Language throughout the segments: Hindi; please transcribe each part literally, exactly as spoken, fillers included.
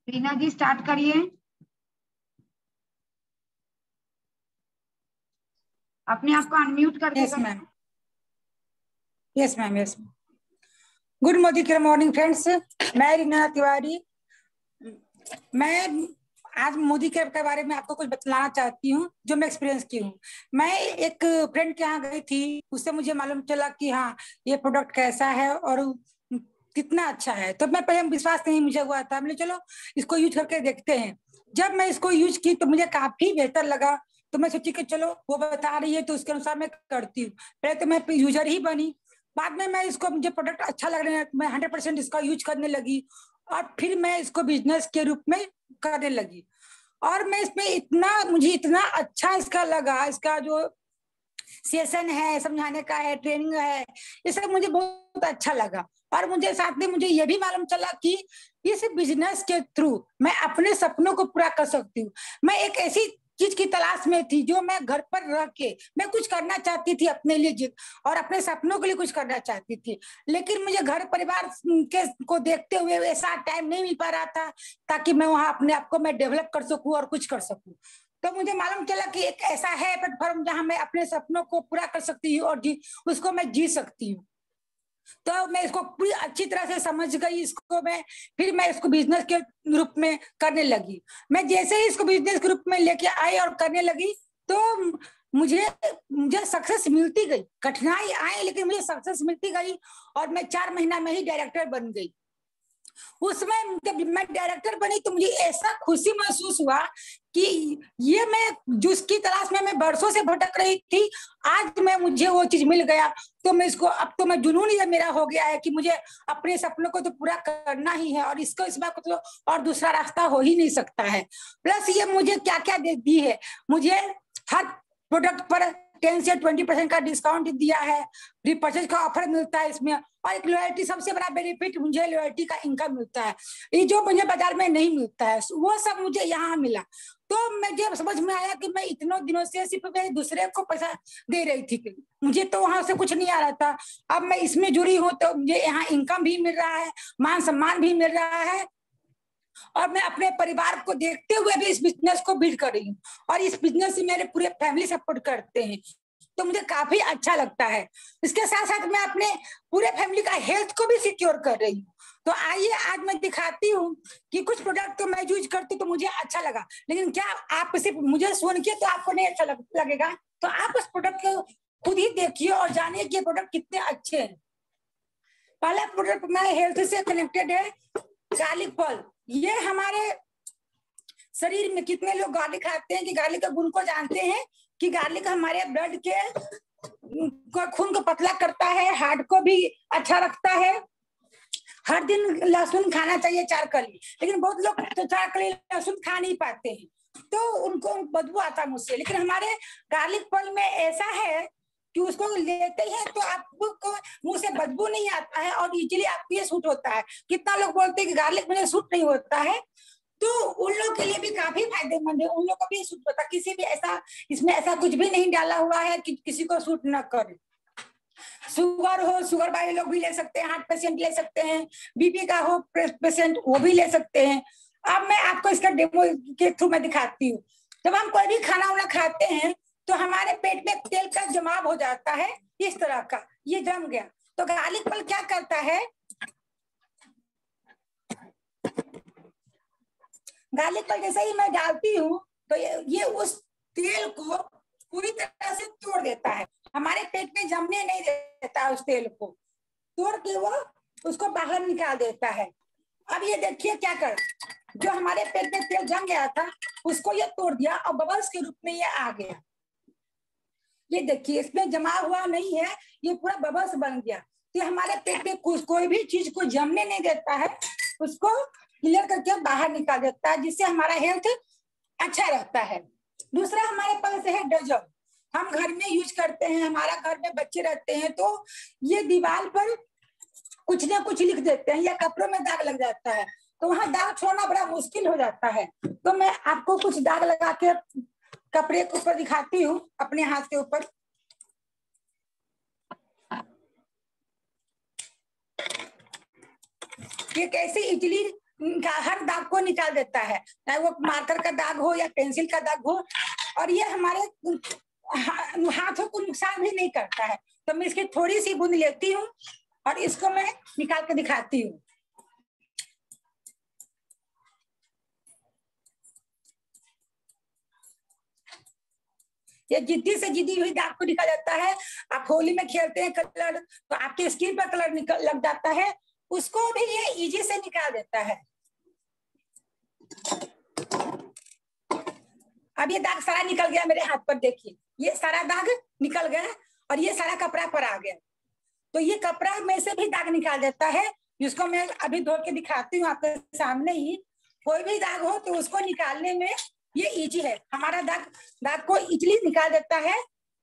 रीना जी स्टार्ट करिए। अपने आप को अनम्यूट करके yes ma'am yes ma'am yes ma'am good morning morning friends. मैं रीना तिवारी। मैं आज मोदी कैब के बारे में आपको कुछ बतलाना चाहती हूँ जो मैं एक्सपीरियंस की हूँ। मैं एक फ्रेंड के यहाँ गई थी, उससे मुझे मालूम चला कि हाँ ये प्रोडक्ट कैसा है और कितना अच्छा है। तो मैं पहले विश्वास नहीं मुझे हुआ था, मैंने चलो इसको यूज करके देखते हैं। जब मैं इसको यूज की तो मुझे काफी बेहतर लगा। तो मैं सोची कि चलो वो बता रही है तो उसके अनुसार मैं करती हूँ। पहले तो मैं यूजर ही बनी, बाद में मैं इसको मुझे प्रोडक्ट अच्छा लगने लगा, मैं हंड्रेड परसेंट इसका यूज करने लगी और फिर मैं इसको बिजनेस के रूप में करने लगी। और मैं इसमें इतना मुझे इतना अच्छा इसका लगा, इसका जो सेशन है, समझाने का है, ट्रेनिंग है, ये सब मुझे बहुत अच्छा लगा। और मुझे साथ में मुझे ये भी मालूम चला कि इस बिजनेस के थ्रू मैं अपने सपनों को पूरा कर सकती हूँ। मैं एक ऐसी चीज की तलाश में थी जो मैं घर पर रह के मैं कुछ करना चाहती थी अपने लिए जिद और अपने सपनों के लिए कुछ करना चाहती थी, लेकिन मुझे घर परिवार के को देखते हुए ऐसा टाइम नहीं मिल पा रहा था ताकि मैं वहां अपने आप को मैं डेवलप कर सकूं और कुछ कर सकूं। तो मुझे मालूम चला कि एक ऐसा है प्लेटफॉर्म जहां मैं अपने सपनों को पूरा कर सकती हूँ और जी उसको मैं जी सकती हूँ। तो मैं इसको पूरी अच्छी तरह से समझ गई इसको मैं, फिर मैं इसको बिजनेस के रूप में करने लगी। मैं जैसे ही इसको बिजनेस के रूप में लेके आई और करने लगी तो मुझे मुझे सक्सेस मिलती गई। कठिनाई आई लेकिन मुझे सक्सेस मिलती गई और मैं चार महीना में ही डायरेक्टर बन गई। उसमें जब मैं डायरेक्टर बनी तो मुझे ऐसा खुशी महसूस हुआ कि ये मैं जिसकी तलाश में मैं बरसों से भटक रही थी, आज मैं मुझे वो चीज मिल गया। तो मैं इसको अब तो मैं जुनून ये मेरा हो गया है कि मुझे अपने सपनों को तो पूरा करना ही है और इसको इस बात को तो और दूसरा रास्ता हो ही नहीं सकता है। प्लस ये मुझे क्या क्या दे दी है, मुझे हर प्रोडक्ट पर टेन से ट्वेंटी परसेंट का डिस्काउंट दिया है, रिपर्चेज का ऑफर मिलता है इसमें, और एक लॉयल्टी सबसे बड़ा बेनिफिट मुझे लॉयल्टी का इनकम मिलता है, ये जो मुझे बाजार में नहीं मिलता है वो सब मुझे यहाँ मिला। तो मुझे समझ में आया कि मैं इतने दिनों से सिर्फ मैं दूसरे को पैसा दे रही थी, मुझे तो वहां से कुछ नहीं आ रहा था। अब मैं इसमें जुड़ी हूँ तो मुझे यहाँ इनकम भी मिल रहा है, मान सम्मान भी मिल रहा है और मैं अपने परिवार को देखते हुए भी इस बिजनेस को बिल्ड कर रही हूँ और इस बिजनेस से मेरे पूरे फैमिली सपोर्ट करते हैं तो मुझे काफी अच्छा लगता है। इसके साथ साथ मैं अपने पूरे फैमिली का हेल्थ को भी सिक्योर कर रही हूँ। तो आइए आज मैं दिखाती हूँ कि कुछ प्रोडक्ट तो मैं यूज करती तो मुझे अच्छा लगा, लेकिन क्या आप सिर्फ मुझे सुन के तो आपको नहीं अच्छा लग, लगेगा। तो आप उस प्रोडक्ट को खुद ही देखिए और जानिए कि प्रोडक्ट कितने अच्छे हैं। पहला प्रोडक्ट मेरे हेल्थ से कनेक्टेड है, गार्लिक फल। ये हमारे शरीर में कितने लोग गार्लिक खाते हैं कि गार्लिक का गुण को जानते हैं कि गार्लिक हमारे ब्लड के खून को पतला करता है, हार्ट को भी अच्छा रखता है। हर दिन लहसुन खाना चाहिए चार कली, लेकिन बहुत लोग तो चार कली लहसुन खा नहीं पाते हैं तो उनको बदबू आता है मुझसे। लेकिन हमारे गार्लिक फल में ऐसा है कि उसको लेते हैं तो आपको मुंह से बदबू नहीं आता है और इजीली आपको ये सूट होता है। कितना लोग बोलते हैं कि गार्लिक मुझे सूट नहीं होता है, तो उन लोगों के लिए भी काफी फायदेमंद है, उन लोगों को भी सूट होता है। किसी भी ऐसा इसमें ऐसा कुछ भी नहीं डाला हुआ है कि किसी को सूट न करे। शुगर हो, शुगर वाले लोग भी ले सकते हैं, हार्ट पेशेंट ले सकते हैं, बीपी का हो पेशेंट वो भी ले सकते हैं। अब मैं आपको इसका डेमो के थ्रू मैं दिखाती हूँ। जब हम कोई भी खाना वाना खाते हैं तो हमारे पेट में तेल का जमाव हो जाता है, इस तरह का ये जम गया। तो गार्लिक फल क्या करता है, गार्लिक फल जैसे ही मैं डालती हूँ तो ये, ये उस तेल को पूरी तरह से तोड़ देता है, हमारे पेट में जमने नहीं देता है, उस तेल को तोड़ के वो उसको बाहर निकाल देता है। अब ये देखिए क्या कर, जो हमारे पेट में तेल जम गया था उसको ये तोड़ दिया और बबल्स के रूप में ये आ गया। ये देखिए इसमें जमा हुआ नहीं है, ये पूरा बबल्स बन गया। तो हमारे पेट में कुछ कोई भी चीज को जमने नहीं देता है, उसको क्लियर करके बाहर निकाल देता है, जिससे हमारा हेल्थ अच्छा रहता है। दूसरा हमारे पास है डजल, हम घर में यूज करते हैं, हमारा घर में बच्चे रहते हैं तो ये दीवार पर कुछ ना कुछ लिख देते हैं या कपड़ों में दाग लग जाता है तो वहां दाग छोड़ना बड़ा मुश्किल हो जाता है। तो मैं आपको कुछ दाग लगा के कपड़े के ऊपर दिखाती हूँ, अपने हाथ के ऊपर। ये कैसे इजली हर दाग को निकाल देता है, चाहे वो मार्कर का दाग हो या पेंसिल का दाग हो। और ये हमारे हाथों को नुकसान भी नहीं करता है। तो मैं इसकी थोड़ी सी बूंद लेती हूँ और इसको मैं निकाल के दिखाती हूँ। ये जिद्दी से जिद्दी हुई दाग को निकाल जाता है। आप होली में खेलते हैं कलर, तो आपके स्किन पर कलर निकल लग जाता है, उसको भी ये इजी से निकाल देता है। अब ये दाग सारा निकल गया मेरे हाथ पर, देखिए ये सारा दाग निकल गया और ये सारा कपड़ा पर आ गया। तो ये कपड़ा में से भी दाग निकाल देता है, जिसको मैं अभी धो के दिखाती हूँ आपके सामने ही। कोई भी दाग हो तो उसको निकालने में ये इजी है, हमारा दाग दाग को इजीली निकाल देता है।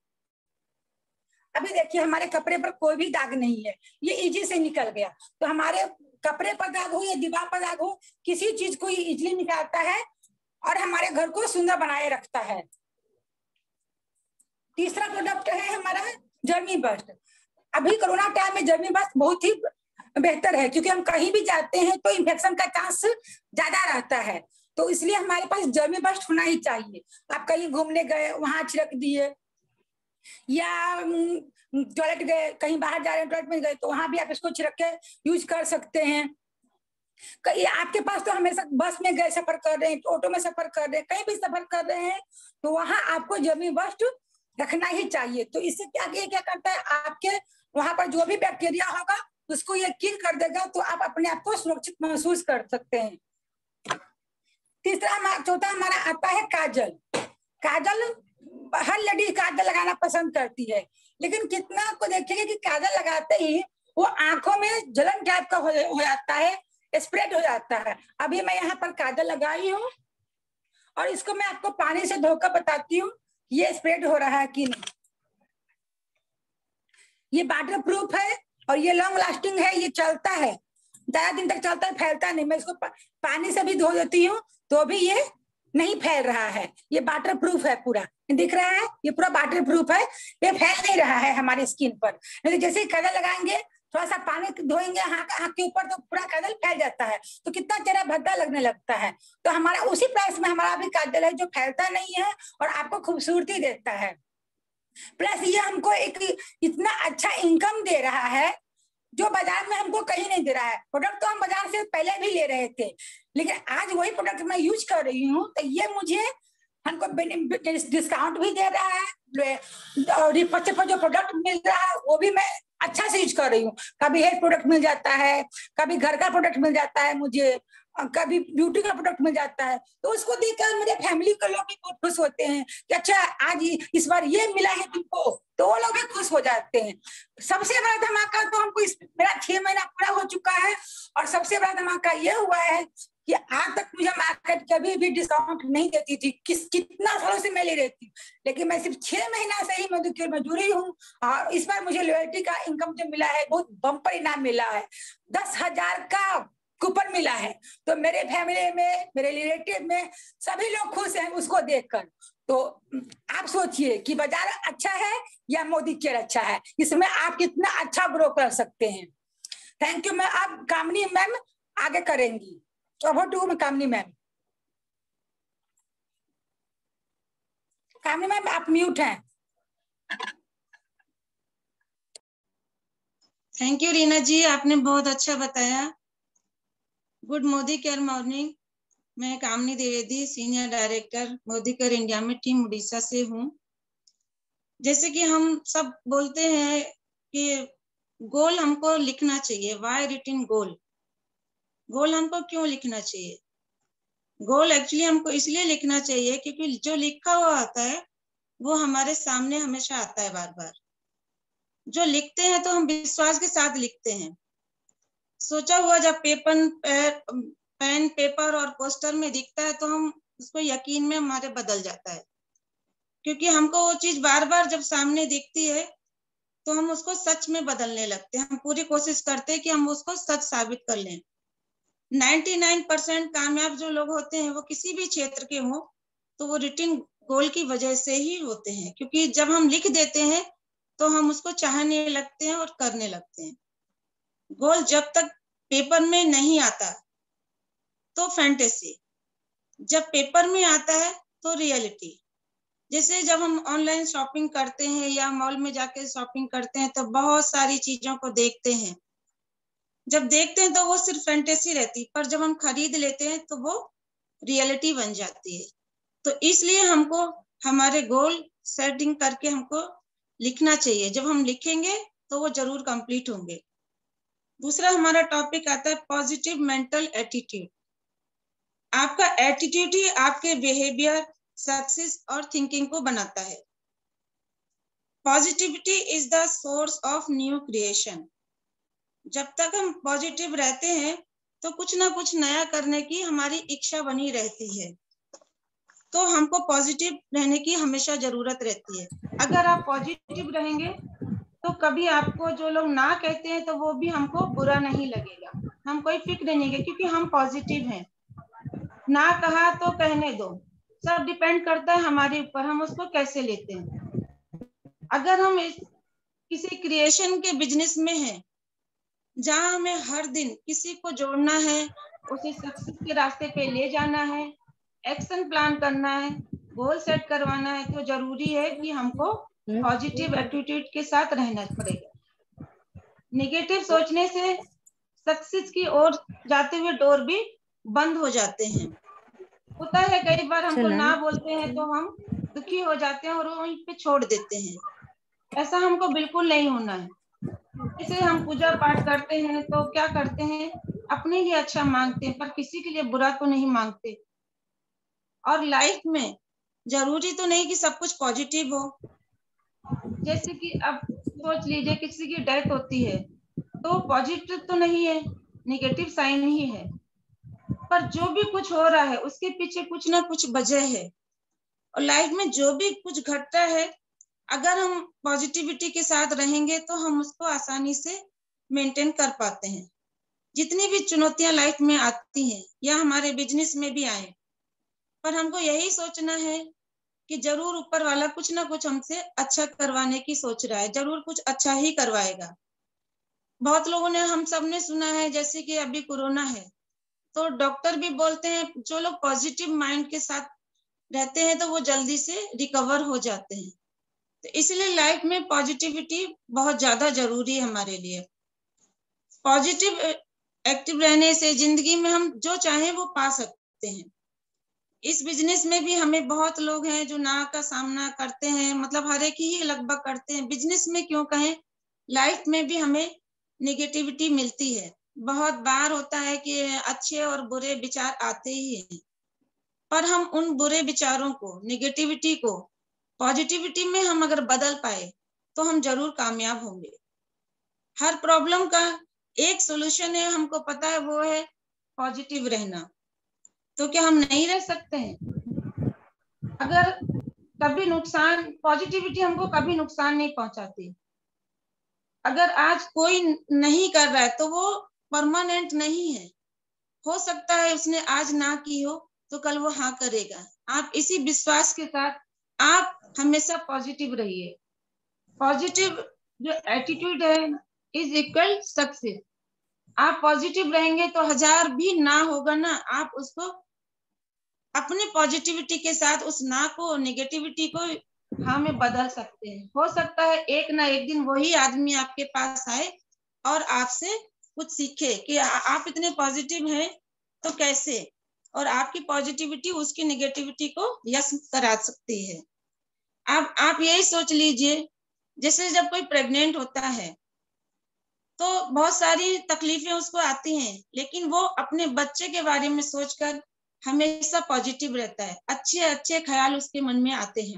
अभी देखिए हमारे कपड़े पर कोई भी दाग नहीं है, ये इजी से निकल गया। तो हमारे कपड़े पर दाग हो या दीवार पर दाग हो, किसी चीज को ये इजीली निकालता है और हमारे घर को सुंदर बनाए रखता है। तीसरा प्रोडक्ट है हमारा जर्मी बस्ट। अभी कोरोना टाइम में जर्मी बस्ट बहुत ही बेहतर है, क्योंकि हम कहीं भी जाते हैं तो इन्फेक्शन का चांस ज्यादा रहता है। तो इसलिए हमारे पास जर्मी बस्ट होना ही चाहिए। आप कहीं घूमने गए, वहां छिड़क दिए, या टॉयलेट गए, कहीं बाहर जा रहे हैं टॉयलेट में गए, तो वहां भी आप इसको छिड़क के यूज कर सकते हैं। कहीं आपके पास तो हमेशा बस में गए, सफर कर रहे हैं, ऑटो में सफर कर रहे हैं, कहीं भी सफर कर रहे हैं, तो वहां आपको जर्मी बस्ट रखना ही चाहिए। तो इससे क्या क्या करता है, आपके वहां पर जो भी बैक्टीरिया होगा उसको ये किल कर देगा, तो आप अपने आप को सुरक्षित महसूस कर सकते हैं। तीसरा चौथा हमारा आता है काजल। काजल हर लेडी काजल लगाना पसंद करती है, लेकिन कितना को देखेंगे कि काजल लगाते ही वो आंखों में जलन टाइप का हो, हो जाता है, स्प्रेड हो जाता है। अभी मैं यहाँ पर काजल लगाई हूँ और इसको मैं आपको पानी से धोकर बताती हूँ ये स्प्रेड हो रहा है कि नहीं। ये वाटर प्रूफ है और ये लॉन्ग लास्टिंग है, ये चलता है, ज्यादा दिन तक चलता है, फैलता नहीं। मैं इसको पा, पानी से भी धो देती हूँ तो भी ये नहीं फैल रहा है। ये वाटर प्रूफ है, पूरा दिख रहा है, ये पूरा वाटर प्रूफ है, ये फैल नहीं रहा है हमारी स्किन पर। नहीं जैसे ही काजल लगाएंगे, थोड़ा सा पानी धोएंगे आँख के ऊपर, तो पूरा काजल फैल जाता है, तो कितना चेहरा भद्दा लगने लगता है। तो हमारा उसी प्राइस में हमारा भी काजल है जो फैलता नहीं है और आपको खूबसूरती देता है। प्लस ये हमको एक इतना अच्छा इनकम दे रहा है जो बाजार में हमको कहीं नहीं दे रहा है। प्रोडक्ट तो हम बाजार से पहले भी ले रहे थे, लेकिन आज वही प्रोडक्ट मैं यूज कर रही हूँ, तो ये मुझे हमको डिस्काउंट भी दे रहा है और जो प्रोडक्ट मिल रहा है वो भी मैं अच्छा से यूज कर रही हूँ। कभी हेयर प्रोडक्ट मिल जाता है, कभी घर का प्रोडक्ट मिल जाता है मुझे, कभी ब्यूटी का प्रोडक्ट मिल जाता है, तो उसको देखकर मेरे फैमिली के लोग भी बहुत खुश होते हैं कि अच्छा आज इस बार ये मिला है तुमको, तो वो लोग भी खुश हो जाते हैं। सबसे बड़ा धमाका तो हमको इस मेरा छह महीना पूरा हो चुका है और सबसे बड़ा धमाका ये हुआ है कि आज तक मुझे मार्केट कभी भी डिस्काउंट नहीं देती थी, किस कितना सालों से मैं ले रही थी, लेकिन मैं सिर्फ छह महीना से ही मधुकर में जुड़ी हूँ और इस बार मुझे लॉयल्टी का इनकम जो मिला है बहुत बम्पर इनाम मिला है, दस हजार का कूपन मिला है। तो मेरे फैमिली में, मेरे रिलेटिव में सभी लोग खुश हैं उसको देखकर। तो आप सोचिए कि बाजार अच्छा है या मोदी केयर अच्छा है, इसमें आप कितना अच्छा ग्रो कर सकते हैं। Thank you ma'am. आप कामनी मैम आगे करेंगी। ओवर टू में कामनी मैम। कामनी मैम आप म्यूट हैं। थैंक यू रीना जी, आपने बहुत अच्छा बताया। Good Modi care morning. मैं Kamni Dwivedi, senior director Modi care India में टीम उड़ीसा से हूँ। जैसे कि हम सब बोलते हैं कि गोल हमको लिखना चाहिए, वाई रिटन गोल। गोल हमको क्यों लिखना चाहिए? गोल एक्चुअली हमको इसलिए लिखना चाहिए क्योंकि जो लिखा हुआ आता है वो हमारे सामने हमेशा आता है बार बार। जो लिखते हैं तो हम विश्वास के साथ लिखते हैं। सोचा हुआ जब पेपर पेन पेपर और पोस्टर में दिखता है तो हम उसको यकीन में हमारे बदल जाता है, क्योंकि हमको वो चीज बार बार जब सामने दिखती है तो हम उसको सच में बदलने लगते हैं। हम पूरी कोशिश करते हैं कि हम उसको सच साबित कर लें। निन्यानवे परसेंट कामयाब जो लोग होते हैं वो किसी भी क्षेत्र के हों तो वो रिटन गोल की वजह से ही होते हैं, क्योंकि जब हम लिख देते हैं तो हम उसको चाहने लगते हैं और करने लगते हैं। गोल जब तक पेपर में नहीं आता तो फैंटेसी, जब पेपर में आता है तो रियलिटी। जैसे जब हम ऑनलाइन शॉपिंग करते हैं या मॉल में जाके शॉपिंग करते हैं तो बहुत सारी चीजों को देखते हैं, जब देखते हैं तो वो सिर्फ फैंटेसी रहती, पर जब हम खरीद लेते हैं तो वो रियलिटी बन जाती है। तो इसलिए हमको हमारे गोल सेटिंग करके हमको लिखना चाहिए, जब हम लिखेंगे तो वो जरूर कंप्लीट होंगे। दूसरा हमारा टॉपिक आता है पॉजिटिव मेंटल एटीट्यूड। आपका एटीट्यूड ही आपके बिहेवियर, सक्सेस और थिंकिंग को बनाता है। Positivity is the source of new creation. जब तक हम पॉजिटिव रहते हैं तो कुछ ना कुछ नया करने की हमारी इच्छा बनी रहती है, तो हमको पॉजिटिव रहने की हमेशा जरूरत रहती है। अगर आप पॉजिटिव रहेंगे तो कभी आपको जो लोग ना कहते हैं तो वो भी हमको बुरा नहीं लगेगा, हम कोई फिक्र नहीं है, क्योंकि हम पॉजिटिव हैं। ना कहा तो कहने दो, सब डिपेंड करता है हमारे ऊपर, हम उसको कैसे लेते हैं। अगर हम इस किसी क्रिएशन के बिजनेस में हैं जहां हमें हर दिन किसी को जोड़ना है, उसे सक्सेस के रास्ते पे ले जाना है, एक्शन प्लान करना है, गोल सेट करवाना है, तो जरूरी है कि हमको पॉजिटिव एटीट्यूड के साथ रहना पड़ेगा। नेगेटिव सोचने से सक्सेस की ओर जाते हुए डोर भी बंद हो जाते हैं। होता है कई बार हमको ना बोलते हैं तो हम दुखी हो जाते हैं और वहीं पे छोड़ देते हैं, ऐसा हमको बिल्कुल नहीं होना है। जैसे हम पूजा पाठ करते हैं तो क्या करते हैं, अपने लिए अच्छा मांगते हैं, पर किसी के लिए बुरा तो नहीं मांगते। और लाइफ में जरूरी तो नहीं कि सब कुछ पॉजिटिव हो। जैसे कि अब सोच लीजिए किसी की डेथ होती है तो पॉजिटिव तो नहीं है, नेगेटिव साइन ही है, पर जो भी कुछ हो रहा है उसके पीछे कुछ ना कुछ वजह है। और लाइफ में जो भी कुछ घटता है, अगर हम पॉजिटिविटी के साथ रहेंगे तो हम उसको आसानी से मेंटेन कर पाते हैं। जितनी भी चुनौतियां लाइफ में आती हैं या हमारे बिजनेस में भी आए, पर हमको यही सोचना है कि जरूर ऊपर वाला कुछ ना कुछ हमसे अच्छा करवाने की सोच रहा है, जरूर कुछ अच्छा ही करवाएगा। बहुत लोगों ने, हम सब ने सुना है, जैसे कि अभी कोरोना है तो डॉक्टर भी बोलते हैं जो लोग पॉजिटिव माइंड के साथ रहते हैं तो वो जल्दी से रिकवर हो जाते हैं। तो इसलिए लाइफ में पॉजिटिविटी बहुत ज्यादा जरूरी है हमारे लिए। पॉजिटिव एक्टिव रहने से जिंदगी में हम जो चाहें वो पा सकते हैं। इस बिजनेस में भी हमें बहुत लोग हैं जो ना का सामना करते हैं, मतलब हर एक ही लगभग करते हैं। बिजनेस में क्यों कहें, लाइफ में भी हमें नेगेटिविटी मिलती है। बहुत बार होता है कि अच्छे और बुरे विचार आते ही हैं, पर हम उन बुरे विचारों को, नेगेटिविटी को पॉजिटिविटी में हम अगर बदल पाए तो हम जरूर कामयाब होंगे। हर प्रॉब्लम का एक सॉल्यूशन है, हमको पता है, वो है पॉजिटिव रहना। तो क्या हम नहीं रह सकते हैं? अगर कभी नुकसान, पॉजिटिविटी हमको कभी नुकसान नहीं पहुंचाती। अगर आज कोई नहीं कर रहा है तो वो परमानेंट नहीं है। हो सकता है उसने आज ना की हो तो कल वो हाँ करेगा। आप इसी विश्वास के साथ आप हमेशा पॉजिटिव रहिए। पॉजिटिव जो एटीट्यूड है इज इक्वल सक्सेस। आप पॉजिटिव रहेंगे तो हजार भी ना होगा ना, आप उसको अपने पॉजिटिविटी के साथ उस ना को, नेगेटिविटी को हाँ में बदल सकते हैं। हो सकता है एक ना एक दिन वही आदमी आपके पास आए और आपसे कुछ सीखे कि आ, आप इतने पॉजिटिव हैं तो कैसे, और आपकी पॉजिटिविटी उसकी नेगेटिविटी को यस करा सकती है। आप आप यही सोच लीजिए, जैसे जब कोई प्रेग्नेंट होता है तो बहुत सारी तकलीफें उसको आती हैं, लेकिन वो अपने बच्चे के बारे में सोचकर हमेशा पॉजिटिव रहता है। अच्छे अच्छे ख्याल उसके मन में आते हैं।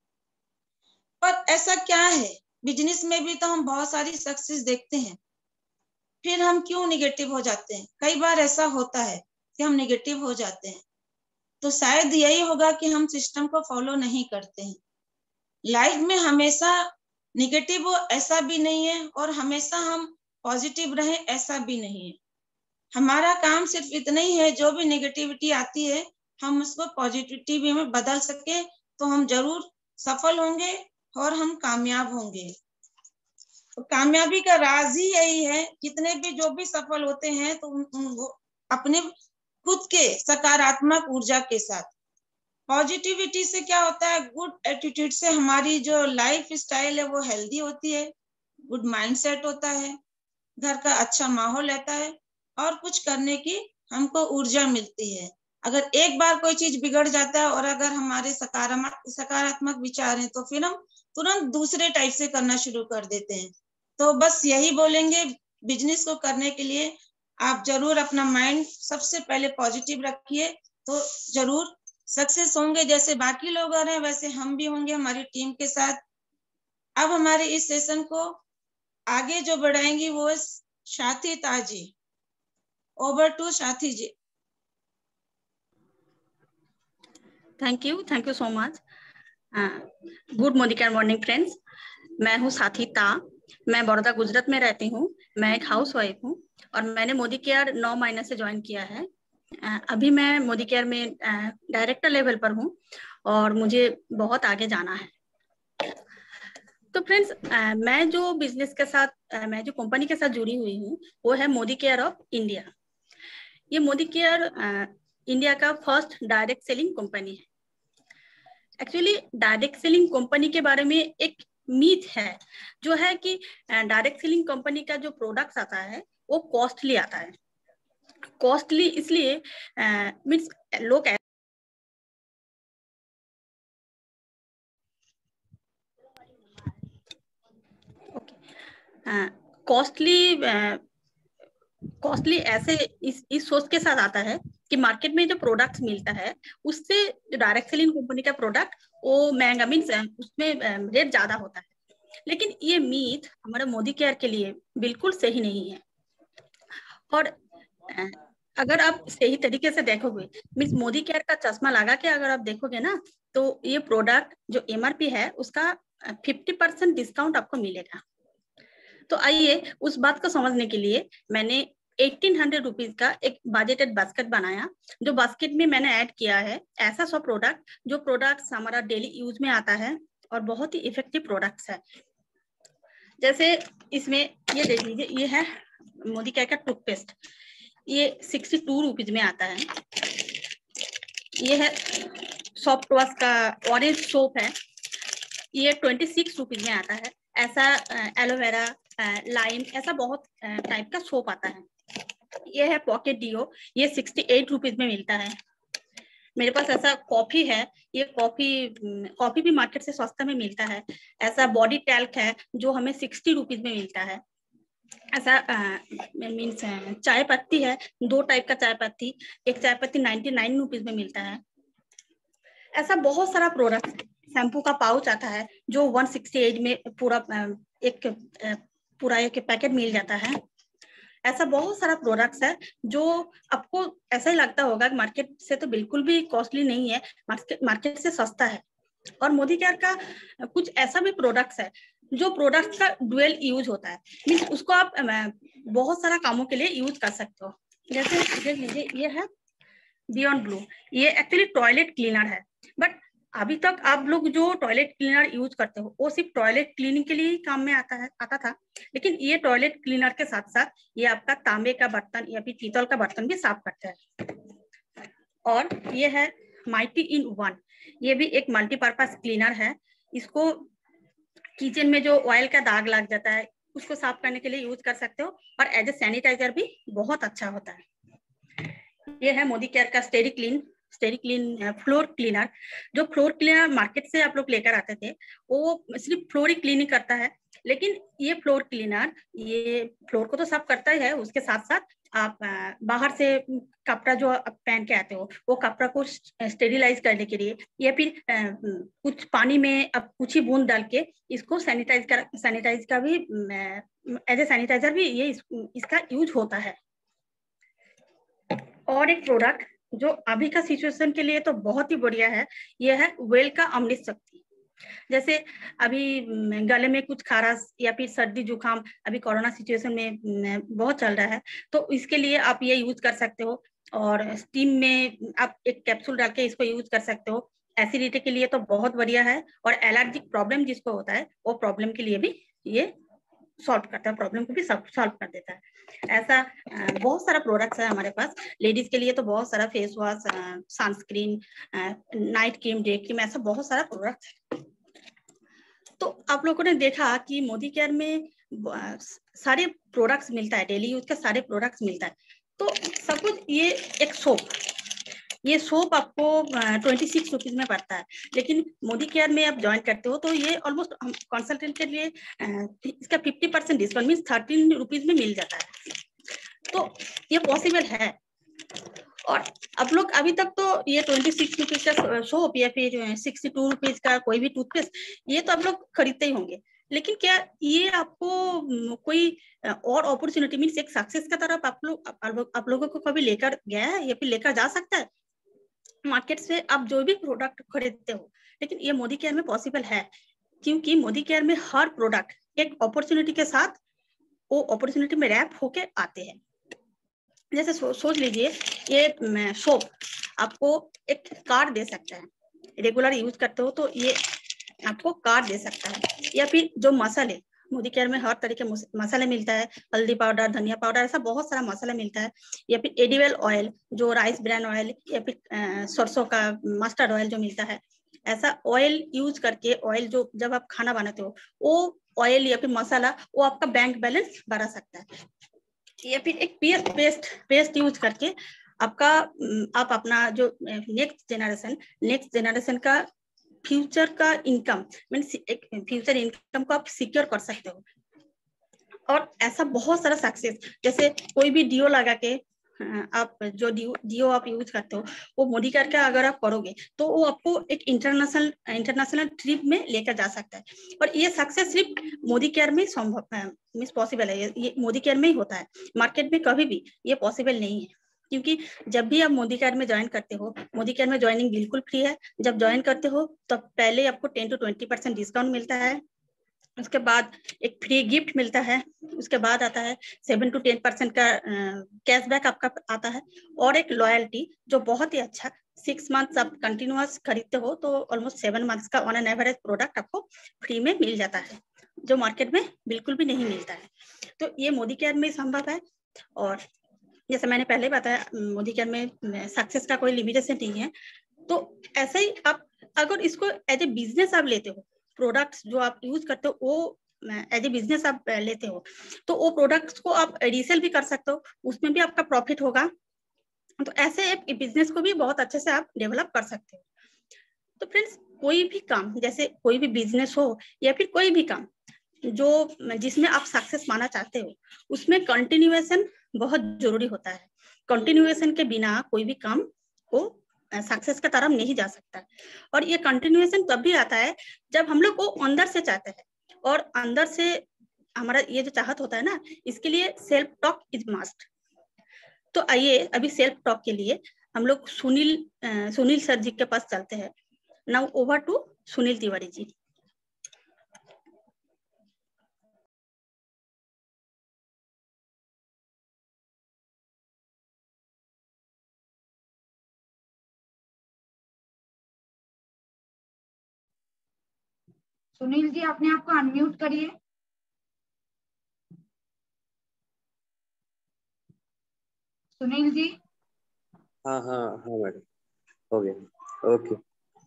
पर ऐसा क्या है, बिजनेस में भी तो हम बहुत सारी सक्सेस देखते हैं, फिर हम क्यों निगेटिव हो जाते हैं? कई बार ऐसा होता है कि हम निगेटिव हो जाते हैं, तो शायद यही होगा कि हम सिस्टम को फॉलो नहीं करते हैं। लाइफ में हमेशा निगेटिव हो ऐसा भी नहीं है, और हमेशा हम पॉजिटिव रहे ऐसा भी नहीं है। हमारा काम सिर्फ इतना ही है, जो भी नेगेटिविटी आती है हम उसको पॉजिटिविटी में बदल सके तो हम जरूर सफल होंगे और हम कामयाब होंगे। तो कामयाबी का राज ही यही है, जितने भी जो भी सफल होते हैं तो उन, उन वो अपने खुद के सकारात्मक ऊर्जा के साथ। पॉजिटिविटी से क्या होता है, गुड एटीट्यूड से हमारी जो लाइफ स्टाइल है वो हेल्दी होती है, गुड माइंडसेट होता है, घर का अच्छा माहौल रहता है और कुछ करने की हमको ऊर्जा मिलती है। अगर एक बार कोई चीज बिगड़ जाता है और अगर हमारे सकारात्मक सकारात्मक विचार हैं तो फिर हम तुरंत दूसरे टाइप से करना शुरू कर देते हैं। तो बस यही बोलेंगे, बिजनेस को करने के लिए आप जरूर अपना माइंड सबसे पहले पॉजिटिव रखिए, तो जरूर सक्सेस होंगे। जैसे बाकी लोग आ रहे हैं वैसे हम भी होंगे हमारी टीम के साथ। अब हमारे इस सेशन को आगे जो बढ़ाएंगी वो साथी ताजी। Over to Sathi ji. Thank you thank you so much. Good morning and morning friends, मैं हूँ साथी ता। मैं बड़ौदा गुजरात में रहती हूँ। मैं एक हाउस वाइफ हूँ और मैंने मोदी केयर नौ महीने से ज्वाइन किया है। uh, अभी मैं मोदी केयर में डायरेक्टर uh, लेवल पर हूँ और मुझे बहुत आगे जाना है। तो फ्रेंड्स, uh, मैं जो बिजनेस के साथ uh, मैं जो कंपनी के साथ जुड़ी हुई हूँ वो है मोदी केयर ऑफ इंडिया। ये मोदी केयर uh, इंडिया का फर्स्ट डायरेक्ट सेलिंग कंपनी है। एक्चुअली डायरेक्ट सेलिंग कंपनी के बारे में एक मीथ है जो है कि डायरेक्ट सेलिंग कंपनी का जो प्रोडक्ट्स आता है वो कॉस्टली आता है। कॉस्टली इसलिए मीन्स लोग कॉस्टली कॉस्टली ऐसे इस इस सोच के साथ आता है कि मार्केट में जो प्रोडक्ट्स मिलता है उससे जो डायरेक्ट सेलिंग कंपनी का प्रोडक्ट वो महंगा मीन्स उसमें रेट ज्यादा होता है। लेकिन ये मीथ हमारे मोदी केयर के लिए बिल्कुल सही नहीं है। और अगर आप सही तरीके से देखोगे मीन्स मोदी केयर का चश्मा लगा के अगर आप देखोगे ना तो ये प्रोडक्ट जो एमआरपी है उसका फिफ्टी परसेंट डिस्काउंट आपको मिलेगा। तो आइए उस बात को समझने के लिए मैंने एटीन हंड्रेड रुपीज का एक बजटेड बास्केट बनाया। जो बास्केट में मैंने ऐड किया है ऐसा सब प्रोडक्ट जो प्रोडक्ट्स हमारा डेली यूज में आता है और बहुत ही इफेक्टिव प्रोडक्ट्स है। जैसे इसमें ये देख लीजिए, ये है मोदी केयर का टूथपेस्ट, ये सिक्सटी टू रुपीज में आता है। ये है सॉफ्ट वॉश का ऑरेंज सोप है, ये ट्वेंटी सिक्स रुपीज में आता है। ऐसा एलोवेरा लाइम ऐसा बहुत टाइप का सोप आता है। ये है पॉकेट डिओ, ये सिक्सटी एट रुपीज में मिलता है। मेरे पास ऐसा कॉफी है, ये कॉफी कॉफी भी मार्केट से सस्ता में मिलता है। ऐसा बॉडी टैल्क है जो हमें सिक्सटी रुपीज में मिलता है। ऐसा मीन्स चाय पत्ती है, दो टाइप का चाय पत्ती, एक चाय पत्ती नाइन्टी नाइन रुपीज में मिलता है। ऐसा बहुत सारा प्रोडक्ट, शैम्पू का पाउच आता है जो वन सिक्सटी एट में पूरा एक पूरा एक पैकेट मिल जाता है। ऐसा बहुत सारा प्रोडक्ट्स है जो आपको ऐसा ही लगता होगा कि मार्केट से तो बिल्कुल भी कॉस्टली नहीं है, मार्केट मार्केट से सस्ता है। और मोदी केयर का कुछ ऐसा भी प्रोडक्ट्स है जो प्रोडक्ट्स का डुअल यूज होता है, मीन्स उसको आप बहुत सारा कामों के लिए यूज कर सकते हो। जैसे देख लीजिए, ये है बियॉन्ड ब्लू, ये एक्चुअली टॉयलेट क्लीनर है। बट अभी तक आप लोग जो टॉयलेट क्लीनर यूज करते हो वो सिर्फ टॉयलेट क्लीनिंग के लिए ही काम में आता है आता था। लेकिन ये टॉयलेट क्लीनर के साथ साथ ये आपका तांबे का बर्तन या फिर पीतल का बर्तन भी साफ करता है। और ये है माइटी इन वन, ये भी एक मल्टीपर्पज क्लीनर है। इसको किचन में जो ऑयल का दाग लग जाता है उसको साफ करने के लिए यूज कर सकते हो और एज ए सैनिटाइजर भी बहुत अच्छा होता है। ये है मोदी केयर का steri clean steri clean floor cleaner. जो फ्लोर क्लीनर मार्केट से आप लोग लेकर आते थे वो सिर्फ फ्लोर ही क्लीनिंग करता है, लेकिन ये फ्लोर क्लीनर ये फ्लोर को तो साफ करता ही है, उसके साथ साथ आप बाहर से कपड़ा जो आप पहन के आते हो वो कपड़ा को स्टेरिलाइज करने के लिए या फिर कुछ पानी में अब कुछ ही बूंद डाल के इसको सैनिटाइज कर सैनिटाइज का भी एज ए सैनिटाइजर भी ये इस, इसका यूज होता है। और एक प्रोडक्ट जो अभी का सिचुएशन के लिए तो बहुत ही बढ़िया है, ये है वेल का अमृत शक्ति। जैसे अभी गले में कुछ खाराश या फिर सर्दी जुकाम अभी कोरोना सिचुएशन में बहुत चल रहा है, तो इसके लिए आप ये यूज कर सकते हो। और स्टीम में आप एक कैप्सूल डाल के इसको यूज कर सकते हो। एसिडिटी के लिए तो बहुत बढ़िया है और एलर्जिक प्रॉब्लम जिसको होता है वो प्रॉब्लम के लिए भी ये सॉल्व करता है, प्रॉब्लम को भी सॉल्व कर देता है। ऐसा बहुत सारा प्रोडक्ट्स है हमारे पास। लेडीज के लिए तो बहुत सारा face wash, sunscreen, night cream, day cream, ऐसा बहुत सारा प्रोडक्ट है। तो आप लोगों ने देखा कि मोदी केयर में सारे प्रोडक्ट्स मिलता है, डेली यूज का सारे प्रोडक्ट्स मिलता है। तो सब कुछ, ये एक सोप, ये सोप आपको ट्वेंटी सिक्स रुपीज में पड़ता है, लेकिन मोदी केयर में आप ज्वाइन करते हो तो ये ऑलमोस्ट हम कंसल्टेंट के लिए इसका fifty percent discount mean thirteen rupees में मिल जाता है। तो ये पॉसिबल है। और आप लोग अभी तक तो ये ट्वेंटी सिक्स रुपीज का सोप या फिर सिक्सटी टू रुपीज का कोई भी टूथपेस्ट, ये तो आप लोग खरीदते ही होंगे, लेकिन क्या ये आपको कोई और अपॉर्चुनिटी मीन्स एक सक्सेस का तरफ आप लोग आप लोगों को कभी लेकर गया है या फिर लेकर जा सकता है? मार्केट से आप जो भी प्रोडक्ट खरीदते हो, लेकिन ये मोदी केयर में पॉसिबल है, क्योंकि मोदी केयर में हर प्रोडक्ट एक अपॉर्चुनिटी के साथ वो अपॉर्चुनिटी में रैप होके आते हैं। जैसे सो, सोच लीजिए ये सोप आपको एक कार्ड दे सकता है, रेगुलर यूज करते हो तो ये आपको कार्ड दे सकता है। या फिर जो मसाले, मोदी केयर में हर तरह के मसाले मिलता है, हल्दी पाउडर, धनिया पाउडर, ऐसा बहुत सारा मसाला मिलता है। या फिर एडिबल ऑयल, जो राइस ब्रान ऑयल या फिर सरसों का मस्टर्ड ऑयल जो मिलता है, ऐसा ऑयल यूज करके, ऑयल जो जब आप खाना बनाते हो वो ऑयल या फिर मसाला वो आपका बैंक बैलेंस बढ़ा सकता है। या फिर एक पेस्ट पेस्ट यूज करके आपका आप अपना जो नेक्स्ट जनरेशन नेक्स्ट जनरेशन का फ्यूचर का इनकम मीन्स एक फ्यूचर इनकम को आप सिक्योर कर सकते हो। और ऐसा बहुत सारा सक्सेस, जैसे कोई भी डिओ लगा के आप जो डिओ डिओ आप यूज करते हो वो मोदी केयर का अगर आप करोगे तो वो आपको एक इंटरनेशनल इंटरनेशनल ट्रिप में लेकर जा सकता है। और ये सक्सेस सिर्फ मोदी केयर में संभव मीन्स पॉसिबल है, ये मोदी केयर में ही होता है, मार्केट में कभी भी ये पॉसिबल नहीं है। क्योंकि जब भी आप मोदी केयर में ज्वाइन करते हो, मोदी केयर में ज्वाइनिंग बिल्कुल फ्री है। जब ज्वाइन करते हो तब तो पहले आपको ten to twenty percent discount मिलता है, उसके बाद एक फ्री गिफ्ट मिलता है, उसके बाद आता है सेवन टू टेन परसेंट का कैशबैक आपका आता है, और एक लॉयल्टी जो बहुत ही अच्छा, सिक्स मंथ्स आप कंटिन्यूअस खरीदते हो तो ऑलमोस्ट सेवन मंथ्स का ऑन एन एवरेज प्रोडक्ट आपको फ्री में मिल जाता है, जो मार्केट में बिल्कुल भी नहीं मिलता है। तो ये मोदी केयर में संभव है। और जैसे मैंने पहले बताया, मोदी केयर में सक्सेस का कोई लिमिटेशन नहीं है। तो ऐसे ही आप अगर इसको एज ए बिजनेस आप लेते हो, प्रोडक्ट्स जो आप यूज करते हो वो एज ए बिजनेस आप लेते हो, तो वो प्रोडक्ट्स को आप रीसेल भी कर सकते हो, उसमें भी आपका प्रॉफिट होगा। तो ऐसे एक बिजनेस को भी बहुत अच्छे से आप डेवलप कर सकते हो। तो फ्रेंड्स, कोई भी काम, जैसे कोई भी बिजनेस हो या फिर कोई भी काम जो जिसमें आप सक्सेस पाना चाहते हो, उसमें कंटिन्यूएशन बहुत जरूरी होता है। कंटिन्यूएशन के बिना कोई भी काम को सक्सेस की तरफ नहीं जा सकता। और ये कंटिन्यूएशन तब भी आता है जब हम लोग को अंदर से चाहते हैं, और अंदर से हमारा ये जो चाहत होता है ना, इसके लिए सेल्फ टॉक इज मस्ट। तो आइए अभी सेल्फ टॉक के लिए हम लोग सुनील सुनील सर जी के पास चलते हैं। Now over to Sunil Tiwari ji. Sunil ji, अपने आप को अनम्यूट करिए। सुनील जी। हाँ हाँ हाँ मैडम, हो गया। ओके,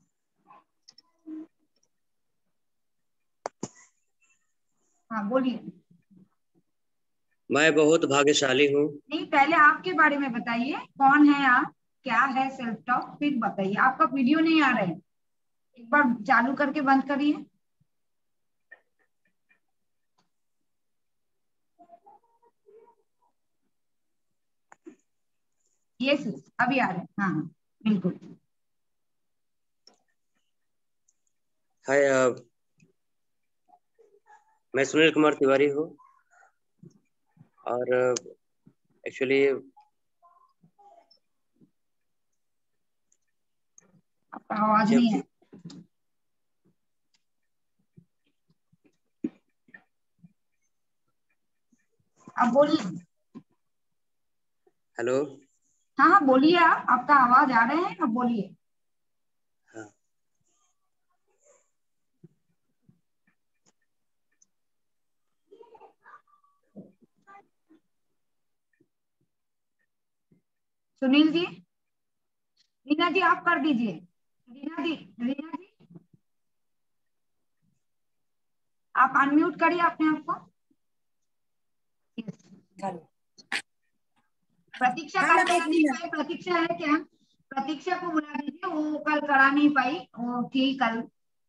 हाँ बोलिए। मैं बहुत भाग्यशाली हूँ। नहीं, पहले आपके बारे में बताइए, कौन है आप, क्या है सेल्फ टॉक, फिर बताइए। आपका वीडियो नहीं आ रहा है, एक बार चालू करके बंद करिए। यस, अभी आ रहे हैं। हाँ हाँ बिल्कुल। हाय, मैं सुनील कुमार तिवारी हूँ, और एक्चुअली आपका आवाज नहीं है। आप बोलिए। हेलो। हाँ हाँ बोलिए, आप, आपका आवाज आ रहे हैं, आप बोलिए। हाँ, सुनील जी, रीना जी आप कर दीजिए। रीना जी, रीना जी आप अनम्यूट करिए अपने आप को। प्रतीक्षा हाँ कल मैम, करा एक नहीं मिनट। पाई, प्रतीक्षा है क्या? प्रतीक्षा को बुला दीजिए, वो कल करा नहीं पाई, वो थी कल।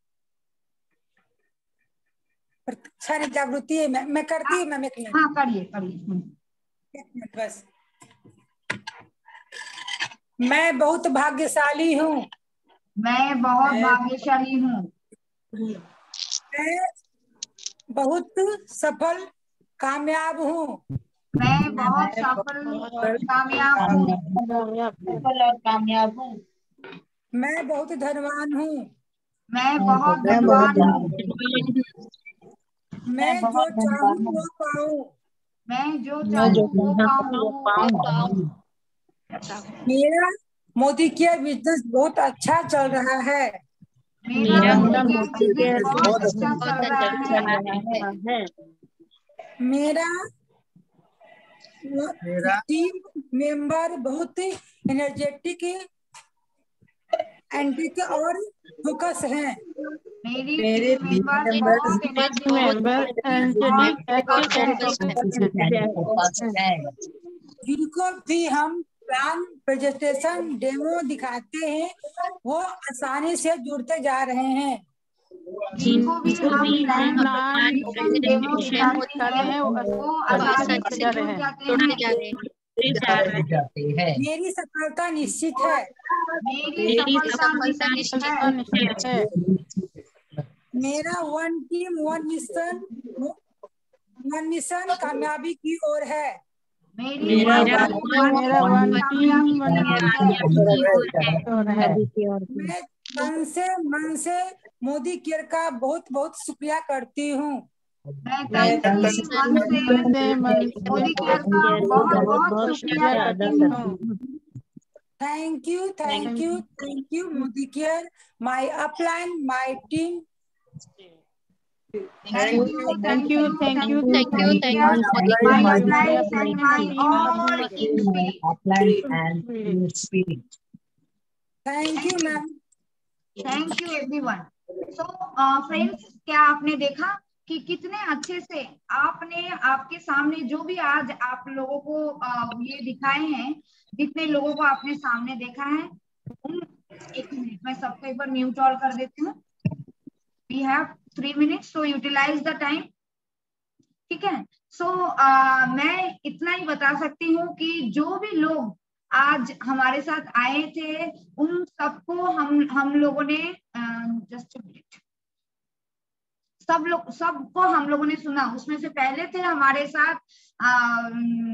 प्रतीक्षा ने जागृति है, मैं, मैं करती हूँ मैम, एक मिनट। हाँ करिए करिए। एक मिनट बस। मैं बहुत भाग्यशाली हूँ। मैं बहुत भाग्यशाली हूँ। मैं बहुत सफल कामयाब हूँ। मैं बहुत सफल कामयाब हूँ। सफल और कामयाब हूँ। मैं बहुत धनवान हूँ। मैं बहुत धनवान हूँ। मैं जो चाहूँ वो पाऊँ। मैं जो चाहूँ वो पाऊँ। मेरा मोदी केयर बिजनेस बहुत अच्छा चल रहा है। मेरा मोदी केयर बिजनेस बहुत अच्छा चल रहा है। मेरा टीम मेंबर बहुत एनर्जेटिक, एंटिक और फोकस हैं। मेरी टीम मेंबर बहुत एनर्जेटिक, जिनको भी हम प्लान प्रेजेंटेशन डेमो दिखाते हैं वो आसानी से जुड़ते जा रहे हैं। जिनको भी हम प्रेजेंटेशन डेमो दिखाते हैं वो आसानी से जुड़ जाते हैं। मेरी सफलता निश्चित है। मेरी सफलता निश्चित है। मेरा one team one mission one mission कामयाबी की ओर है। मेरी वन टीम कामयाबी की ओर है। मैं तन से मन से मोदी केयर का बहुत बहुत शुक्रिया करती हूँ। मैं तन से मन से मोदी केयर का बहुत बहुत शुक्रिया करती हूँ। Thank you thank you thank you Modi care, my upline, my team. Thank you, thank you, thank you, thank you, thank you. My appliance and my all team spirit. Thank you ma'am. Thank you everyone. So uh, friends, क्या आपने देखा कि कितने अच्छे से आपने आपके सामने जो भी आज आप लोगों को uh, ये दिखाए हैं, जितने लोगों को आपने सामने देखा है उन, एक मिनट मैं सबको एक बार म्यूट ऑल कर देती हूँ। We have three minutes, so utilize the time. ठीक है। सो so, uh, मैं इतना ही बता सकती हूँ कि जो भी लोग आज हमारे साथ आए थे उन सबको हम हम लोगों ने जस्ट uh, सब लोग सबको हम लोगों ने सुना। उसमें से पहले थे हमारे साथ uh,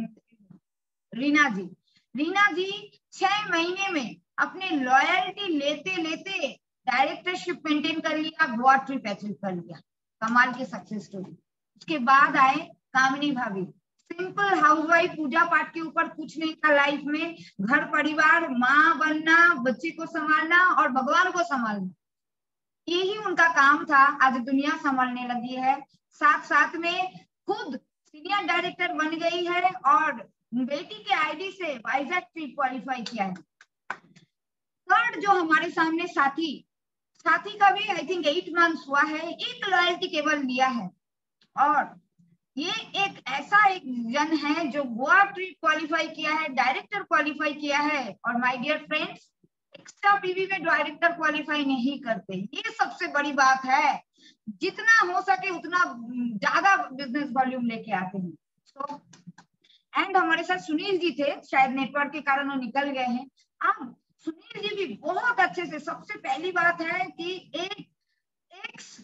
रीना जी। रीना जी छह महीने में अपने लॉयल्टी लेते लेते डायरेक्टरशिप मेंटेन कर लिया, गोवा ट्रिप अचीव कर लिया, कमाल की सक्सेस स्टोरी। उसके बाद आए कामिनी भाभी, सिंपल हाउसवाइफ, पूजा पाठ के ऊपर कुछ नहीं था लाइफ में, घर परिवार, माँ बनना, बच्चे को संभालना और भगवान को संभालना, यही उनका काम था। आज दुनिया संभालने लगी है, साथ साथ में खुद सीनियर डायरेक्टर बन गई है और बेटी के आईडी से वाइजैक ट्रिप क्वालिफाई किया है। थर्ड जो हमारे सामने साथी साथी का भी आई थिंक एट मंथ्स हुआ है, एक लॉयल्टी केवल लिया है और ये एक ऐसा एक जन है जो गोवा ट्रिप क्वालिफाई किया है, डायरेक्टर क्वालिफाई किया है। और my dear friends, extra PV में डायरेक्टर क्वालिफाई नहीं करते, ये सबसे बड़ी बात है। जितना हो सके उतना ज्यादा बिजनेस वॉल्यूम लेके आते हैं। so, एंड हमारे साथ सुनील जी थे, शायद नेटवर्क के कारण वो निकल गए हैं। अब सुनील जी भी बहुत अच्छे से, सबसे पहली बात है कि एक एक्स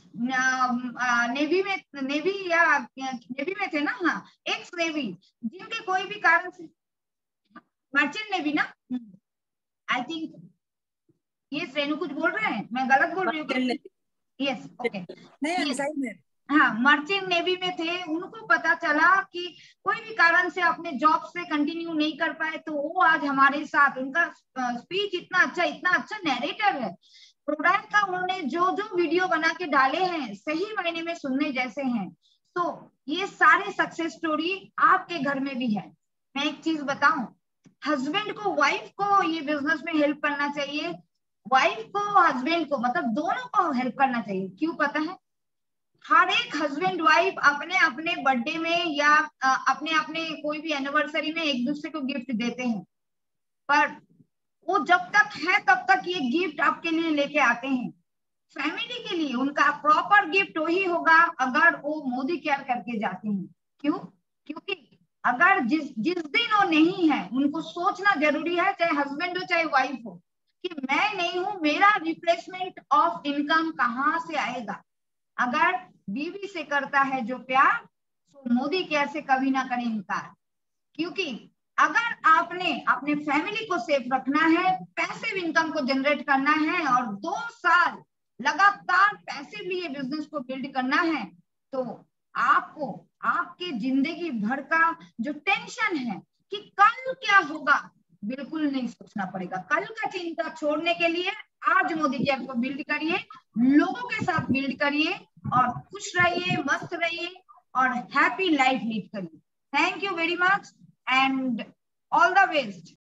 नेवी में नेवी या नेवी में थे ना, हाँ एक्स नेवी, जिनके कोई भी कारण से मर्चेंट नेवी ना, आई थिंक ये रेणु कुछ बोल रहे हैं, मैं गलत बोल रही हूँ? यस ओके, नहीं सही में, हाँ मर्चेंट नेवी में थे। उनको पता चला कि कोई भी कारण से अपने जॉब से कंटिन्यू नहीं कर पाए, तो वो आज हमारे साथ, उनका स्पीच इतना अच्छा, इतना अच्छा नैरेटर है, प्रोडक्ट का उन्होंने जो जो वीडियो बना के डाले हैं सही मायने में सुनने जैसे हैं। तो ये सारे सक्सेस स्टोरी आपके घर में भी है। मैं एक चीज बताऊं, हस्बैंड को वाइफ को ये बिजनेस में हेल्प करना चाहिए, वाइफ को हस्बैंड को, मतलब दोनों को हेल्प करना चाहिए। क्यों पता है? हर एक हस्बैंड वाइफ अपने अपने बर्थडे में या अपने अपने कोई भी एनिवर्सरी में एक दूसरे को गिफ्ट देते हैं, पर वो जब तक है तब तक ये गिफ्ट आपके लिए लेके आते हैं। फैमिली के लिए उनका प्रॉपर गिफ्ट वही होगा अगर वो मोदी केयर करके जाते हैं। क्यों? क्योंकि अगर जिस जिस दिन वो नहीं है, उनको सोचना जरूरी है, चाहे हस्बैंड हो चाहे वाइफ हो, कि मैं नहीं हूं, मेरा रिप्लेसमेंट ऑफ इनकम कहाँ से आएगा। अगर बीवी से करता है जो प्यार, तो मोदी केयर से कभी ना करें इनकार। क्योंकि अगर आपने अपने फैमिली को सेफ रखना है, पैसिव इनकम को जनरेट करना है और दो साल लगातार पैसिवली ये बिजनेस को बिल्ड करना है, तो आपको आपके जिंदगी भर का जो टेंशन है कि कल क्या होगा, बिल्कुल नहीं सोचना पड़ेगा। कल का चिंता छोड़ने के लिए आज मोदी केयर को बिल्ड करिए, लोगों के साथ बिल्ड करिए और खुश रहिए, मस्त रहिए और हैप्पी लाइफ लीड करिए। Thank you very much and all the best.